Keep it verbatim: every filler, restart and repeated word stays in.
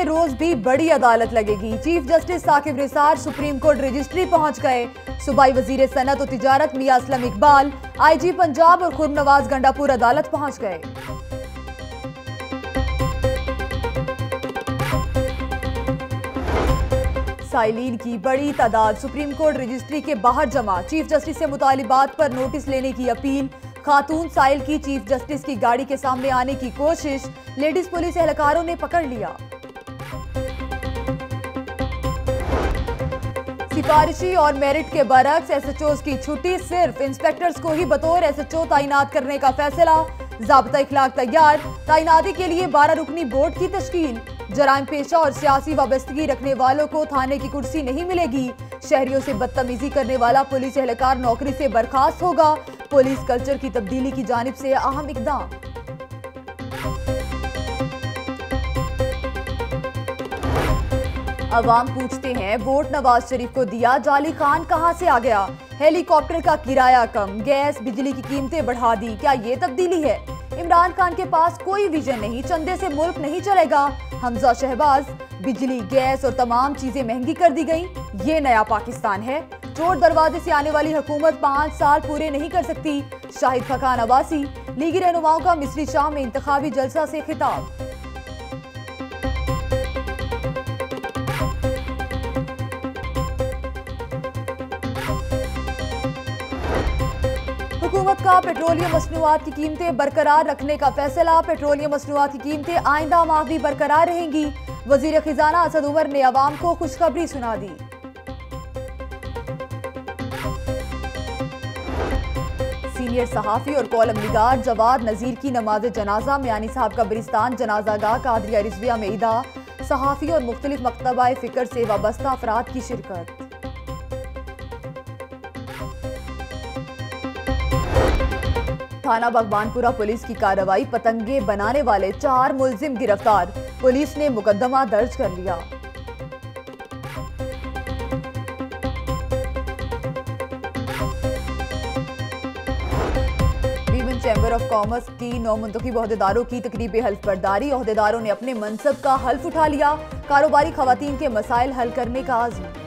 के रोज भी बड़ी अदालत लगेगी। चीफ जस्टिस साकिब रिसार सुप्रीम कोर्ट रजिस्ट्री पहुंच गए। सूबाई वजीर सनत और तिजारत मियां असलम इकबाल, आईजी पंजाब और खुर्म नवाज गंडापुर अदालत पहुंच गए। साइलीन की बड़ी तादाद सुप्रीम कोर्ट रजिस्ट्री के बाहर जमा। चीफ जस्टिस से मुतालिबात पर नोटिस लेने की अपील। खातून साइल की चीफ जस्टिस की गाड़ी के सामने आने की कोशिश, लेडीज पुलिस एहलकारों ने पकड़ लिया। सिफारिशी और मेरिट के बरक्स एसएचओ की छुट्टी, सिर्फ इंस्पेक्टर्स को ही बतौर एसएचओ तैनात करने का फैसला। ज़ाब्ता इखलाक तैयार, तैनाती के लिए बारह रुकनी बोर्ड की तश्कील। जराइम पेशा और सियासी वाबस्तगी रखने वालों को थाने की कुर्सी नहीं मिलेगी। शहरियों से बदतमीजी करने वाला पुलिस एहलकार नौकरी से बर्खास्त होगा। पुलिस कल्चर की तब्दीली की जानिब से अहम इकदाम। अवाम पूछते हैं, वोट नवाज शरीफ को दिया, जाली खान कहां से आ गया? हेलीकॉप्टर का किराया कम, गैस बिजली की कीमतें बढ़ा दी, क्या ये तब्दीली है? इमरान खान के पास कोई विजन नहीं, चंदे से मुल्क नहीं चलेगा। हमजा शहबाज, बिजली गैस और तमाम चीजें महंगी कर दी गई, ये नया पाकिस्तान है? चोर दरवाजे से आने वाली हुकूमत पांच साल पूरे नहीं कर सकती। शाहिद खान अब्बासी, लीगी रहनुमाओं का मिस्री शाह में इंतखाबी जलसा से खिताब। हुकूमत का पेट्रोलियम मसनूआत की कीमतें बरकरार रखने का फैसला। पेट्रोलियम मसनूआत की कीमतें आइंदा माह भी बरकरार रहेंगी। वजीर खजाना असद उमर ने अवाम को खुशखबरी सुना दी। सीनियर सहाफी और कॉलम निगार जवाद नजीर की नमाज जनाजा मियानी साहब कब्रिस्तान जनाजागाह कादरिया रिजविया में ईदा। सहाफी और मुख्तलिफ मकतबा फिक्र से वाबस्ता अफराद की शिरकत। थाना भगवानपुरा पुलिस की कार्रवाई, पतंगे बनाने वाले चार मुलजिम गिरफ्तार। पुलिस ने मुकदमा दर्ज कर लिया। वीमेन चैम्बर ऑफ कॉमर्स की नौ मुंतखब ओहदेदारों की तकरीब हल्फ बर्दारी। ओहदेदारों ने अपने मनसब का हल्फ उठा लिया। कारोबारी खवातीन के मसाइल हल करने का आज़म।